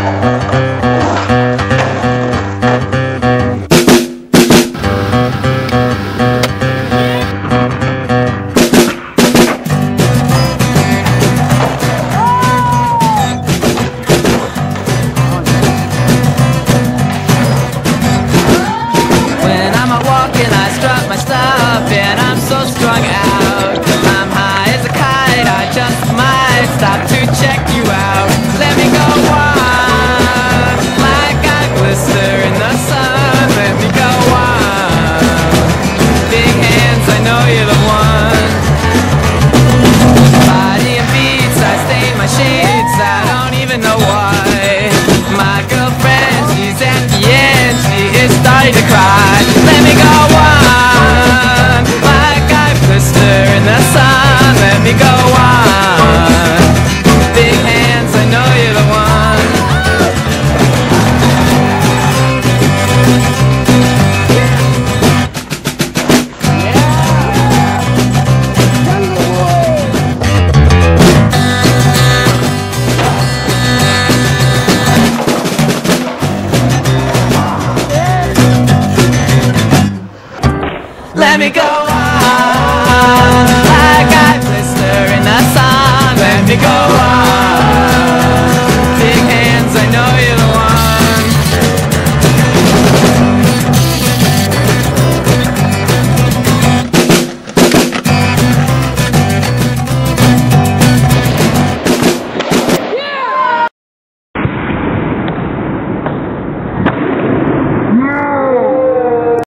Stop to check you out. Let me go on, like I glister in the sun. Let me go on. Big hands, I know you're the one. Body and beats, I stain my shades. I don't even know why. My girlfriend, she's at the end. She is starting to cry. Let me go on, like I glister in the sun. Let me go on.